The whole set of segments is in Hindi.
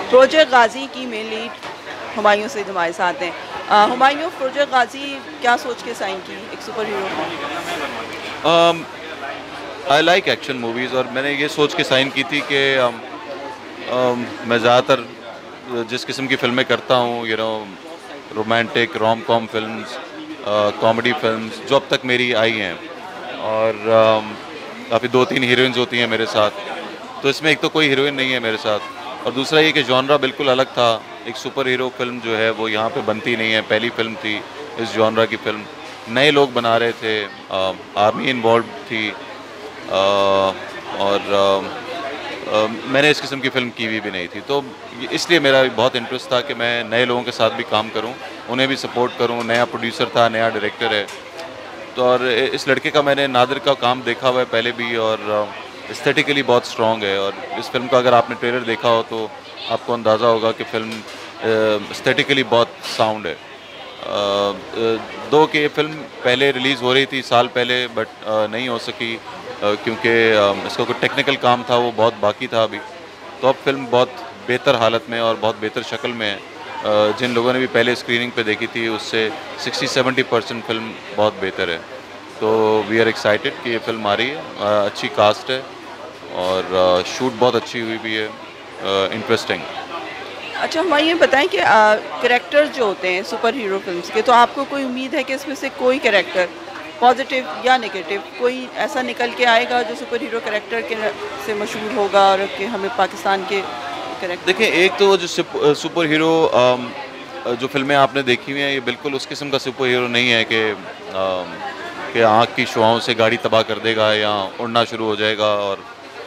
प्रोजेक्ट गाजी की मेन लीड हुमायूं सईद हमारे साथ हैं। हुमायूं, प्रोजेक्ट गाजी क्या सोच के साइन की एक super hero? I like action movies और मैंने ये सोच के साइन की थी कि मैं ज़्यादातर जिस किस्म की फ़िल्में करता हूँ, romantic rom com films, comedy films जो अब तक मेरी आई हैं, और काफ़ी 2-3 हीरोइंस होती हैं मेरे साथ। तो इसमें एक तो कोई हीरोइन नहीं है मेरे साथ, और दूसरा ये कि जॉनरा बिल्कुल अलग था। एक सुपर हीरो फिल्म जो है वो यहाँ पे बनती नहीं है, पहली फिल्म थी इस जॉनरा की फ़िल्म, नए लोग बना रहे थे, आर्मी इन्वॉल्व थी, और मैंने इस किस्म की फ़िल्म की हुई भी नहीं थी। तो इसलिए मेरा बहुत इंटरेस्ट था कि मैं नए लोगों के साथ भी काम करूं, उन्हें भी सपोर्ट करूं। नया प्रोड्यूसर था, नया डायरेक्टर है, तो और इस लड़के का मैंने नादिर का काम देखा हुआ है पहले भी, और एस्थेटिकली बहुत स्ट्रॉन्ग है। और इस फिल्म का अगर आपने ट्रेलर देखा हो तो आपको अंदाज़ा होगा कि फ़िल्म एस्थेटिकली बहुत साउंड है। दो कि ये फ़िल्म पहले रिलीज़ हो रही थी साल पहले, बट नहीं हो सकी क्योंकि इसका कोई टेक्निकल काम था, वो बहुत बाकी था अभी। तो अब फिल्म बहुत बेहतर हालत में और बहुत बेहतर शक्ल में है। जिन लोगों ने भी पहले स्क्रीनिंग पे देखी थी उससे 60-70% फिल्म बहुत बेहतर है। तो वी आर एक्साइटेड कि ये फिल्म आ रही है। अच्छी कास्ट है और शूट बहुत अच्छी हुई भी है, इंटरेस्टिंग। अच्छा, हमारे ये बताएं कि कैरेक्टर्स जो होते हैं सुपर हीरो फिल्म्स के, तो आपको कोई उम्मीद है कि इसमें से कोई कैरेक्टर पॉजिटिव या नेगेटिव कोई ऐसा निकल के आएगा जो सुपर हीरो कैरेक्टर के से मशहूर होगा और कि हमें पाकिस्तान के कैरेक्टर? देखिए, एक तो जो सुपर हीरो जो फिल्में आपने देखी हुई हैं, ये बिल्कुल उस किस्म का सुपर हीरो नहीं है कि आँख की शुआओं से गाड़ी तबाह कर देगा या उड़ना शुरू हो जाएगा, और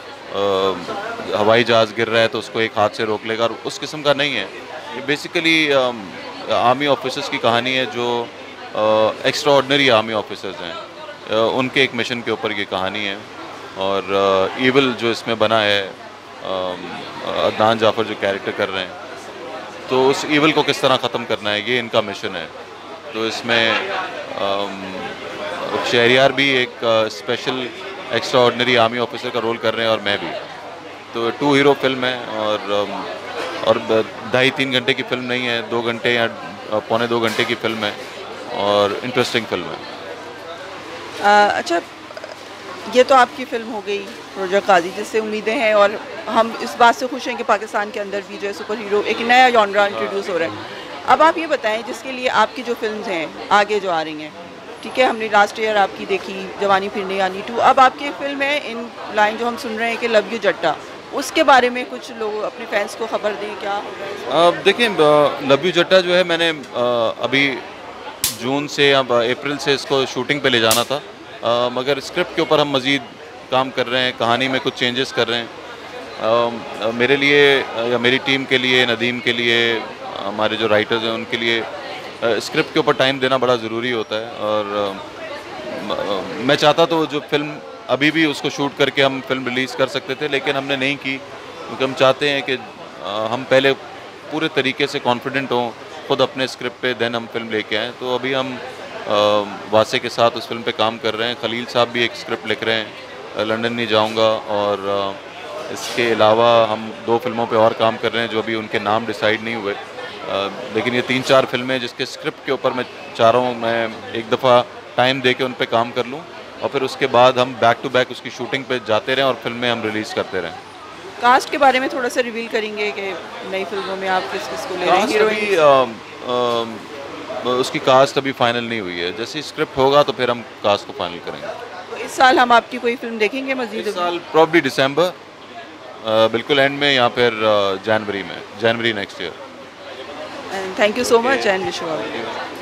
हवाई जहाज़ गिर रहा है तो उसको एक हाथ से रोक लेगा, और उस किस्म का नहीं है। ये बेसिकली आर्मी ऑफिसर्स की कहानी है जो एक्स्ट्रा ऑर्डिनरी आर्मी ऑफिसर्स हैं। उनके एक मिशन के ऊपर ये कहानी है, और ईविल जो इसमें बना है, अदनान जाफ़र जो कैरेक्टर कर रहे हैं, तो उस ईविल को किस तरह ख़त्म करना है, ये इनका मिशन है। तो इसमें शहरियार भी एक special extraordinary army officer का रोल कर रहे हैं, और मैं भी। तो 2 हीरो फिल्म है, और 2.5-3 घंटे की फिल्म नहीं है, 2 घंटे या पौने 2 घंटे की फिल्म है, और इंटरेस्टिंग फिल्म है। अच्छा, ये तो आपकी फ़िल्म हो गई प्रोजेक्ट गाजी, जिससे उम्मीदें हैं, और हम इस बात से खुश हैं कि पाकिस्तान के अंदर भी जो है सुपर हीरो एक नया जॉनरा इंट्रोड्यूस हो रहा है। अब आप ये बताएं, जिसके लिए आपकी जो फिल्म्स हैं आगे जो आ रही हैं, ठीक है, हमने लास्ट ईयर आपकी देखी जवानी फिर नहीं आनी 2, अब आपकी फिल्म है इन लाइन जो हम सुन रहे हैं कि लव यू जट्टा, उसके बारे में कुछ लोग अपने फैंस को खबर दें क्या? देखिए, लव यू जट्टा जो है, मैंने अभी जून से या अप्रैल से इसको शूटिंग पे ले जाना था, मगर स्क्रिप्ट के ऊपर हम मज़ीद काम कर रहे हैं, कहानी में कुछ चेंजेस कर रहे हैं। मेरे लिए या मेरी टीम के लिए, नदीम के लिए, हमारे जो राइटर्स हैं उनके लिए स्क्रिप्ट के ऊपर टाइम देना बड़ा ज़रूरी होता है। और मैं चाहता तो जो फ़िल्म अभी भी उसको शूट करके हम फिल्म रिलीज़ कर सकते थे, लेकिन हमने नहीं की, क्योंकि हम चाहते हैं कि हम पहले पूरे तरीके से कॉन्फिडेंट हों खुद अपने स्क्रिप्ट पे, देन हम फिल्म लेके आएँ। तो अभी हम वासे के साथ उस फिल्म पे काम कर रहे हैं। खलील साहब भी एक स्क्रिप्ट लिख रहे हैं, लंदन नहीं जाऊंगा, और इसके अलावा हम 2 फिल्मों पे और काम कर रहे हैं जो अभी उनके नाम डिसाइड नहीं हुए। लेकिन ये 3-4 फिल्में जिसके स्क्रिप्ट के ऊपर मैं चाह रहा हूँ मैं एक दफ़ा टाइम दे के उन पर काम कर लूँ, और फिर उसके बाद हम बैक टू बैक उसकी शूटिंग पे जाते रहें और फिल्में हम रिलीज़ करते रहें। कास्ट के बारे में थोड़ा सा रिवील करेंगे कि नई फिल्मों में आप किस किस को ले रहे हैं? हीरोइन उसकी कास्ट अभी फाइनल नहीं हुई है, जैसे स्क्रिप्ट होगा तो फिर हम कास्ट को फाइनल करेंगे। तो इस साल हम आपकी कोई फिल्म देखेंगे मजीद? इस साल प्रॉब्ली दिसंबर, बिल्कुल एंड में, या फिर January next year. And thank you so much and wish you all.